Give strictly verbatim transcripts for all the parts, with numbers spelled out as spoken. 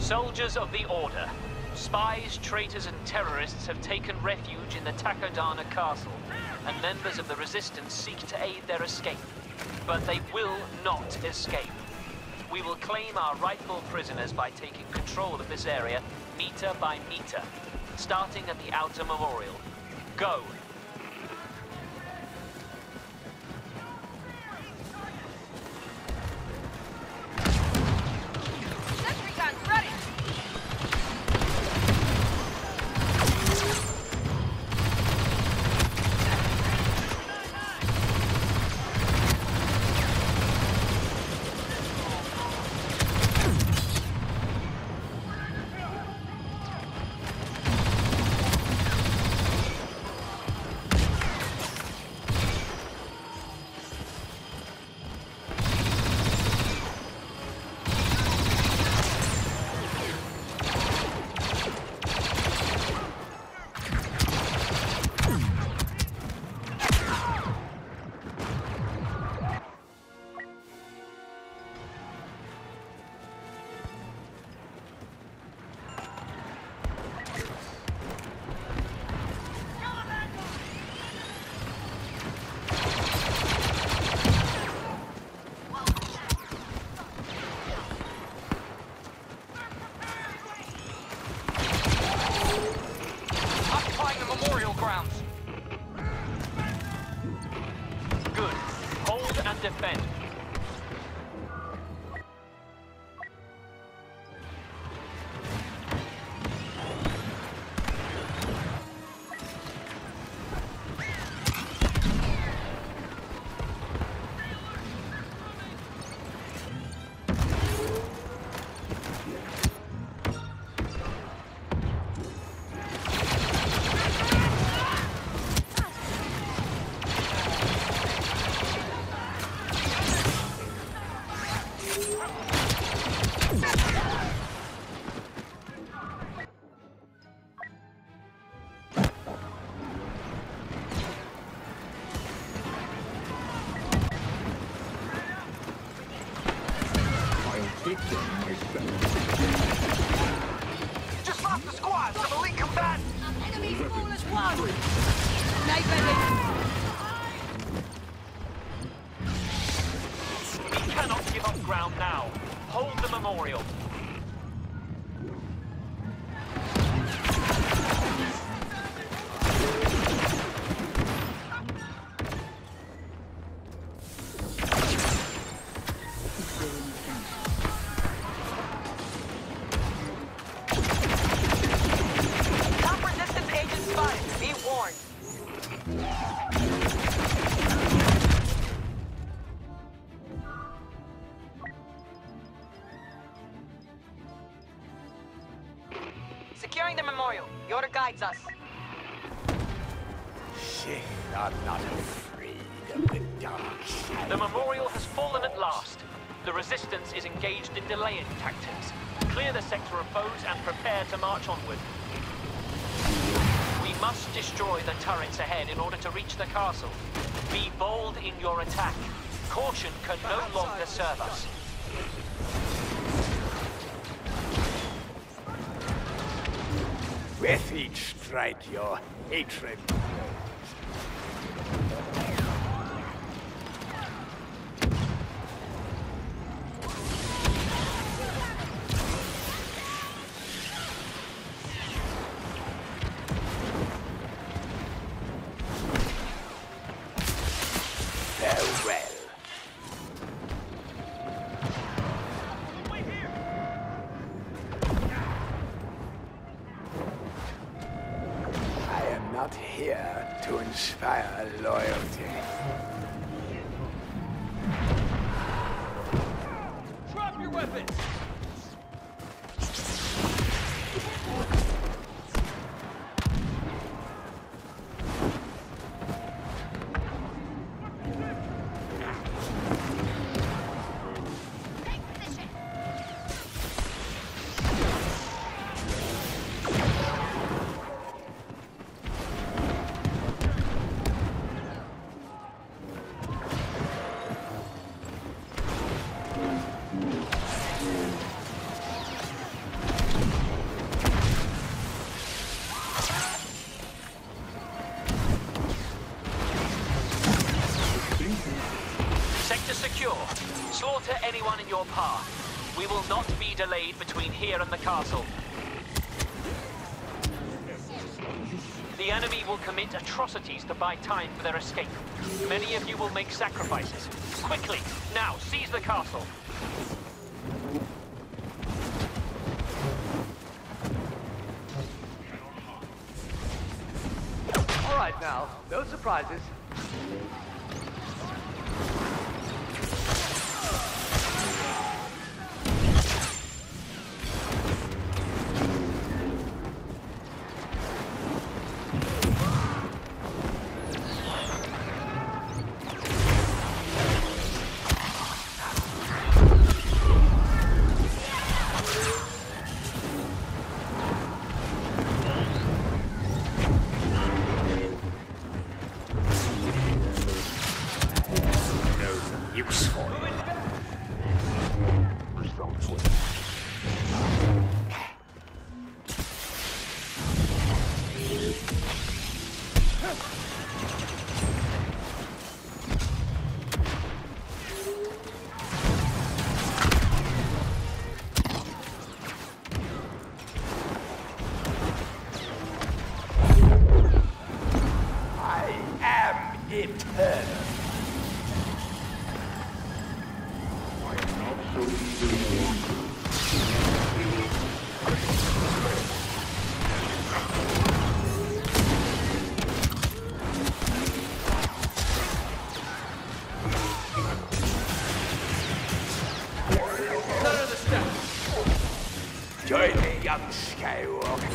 Soldiers of the Order. Spies, traitors, and terrorists have taken refuge in the Takodana Castle, and members of the Resistance seek to aid their escape. But they will not escape. We will claim our rightful prisoners by taking control of this area, meter by meter, starting at the Outer Memorial. Go! Defend. Just lost the squad! Some elite combatants! Enemy fall as one! Stay ready! We cannot give up ground now. Hold the memorial. Securing the memorial. The order guides us. They are not afraid of the dark side. The memorial has fallen at last. The Resistance is engaged in delaying tactics. Clear the sector of foes and prepare to march onward. We must destroy the turrets ahead in order to reach the castle. Be bold in your attack. Caution can no longer serve us. With each strike, your hatred grows. Farewell. Not here to inspire loyalty. Drop your weapons! We will not be delayed between here and the castle. The enemy will commit atrocities to buy time for their escape. Many of you will make sacrifices. Quickly, now, seize the castle. All right now, no surprises. Join me, young Skywalker.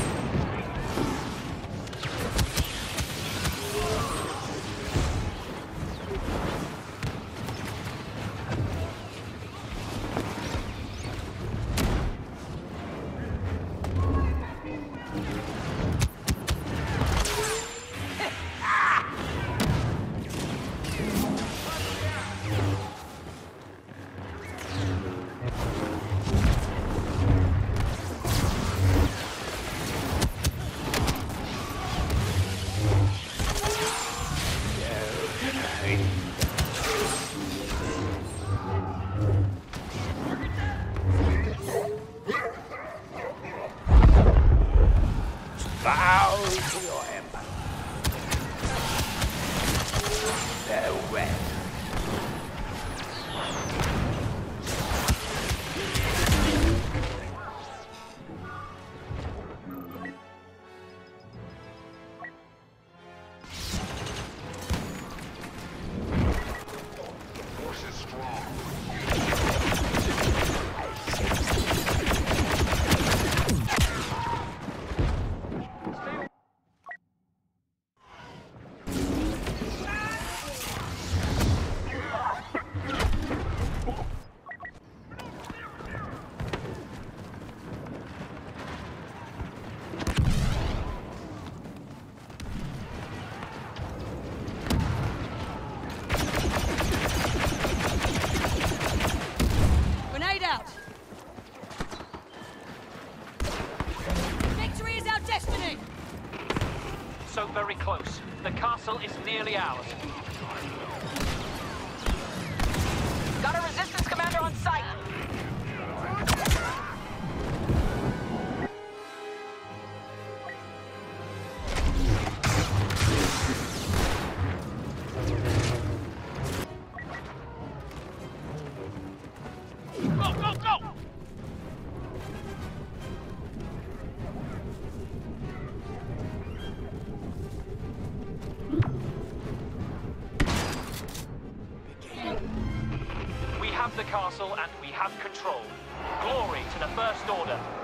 Bow to your empire. Farewell. Force is strong. Grenade out! Victory is our destiny! So very close. The castle is nearly ours. Got a resistance commander on site. Go, go, go! We have the castle and we have control. Glory to the First Order.